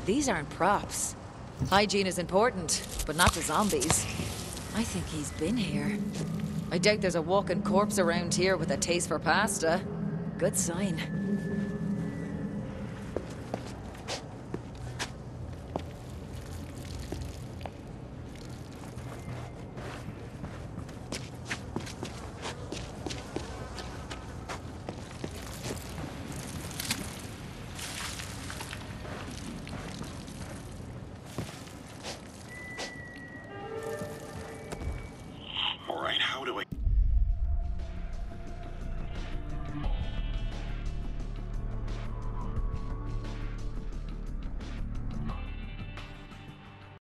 These aren't props. Hygiene is important, but not to zombies. I think he's been here. I doubt there's a walking corpse around here with a taste for pasta. Good sign.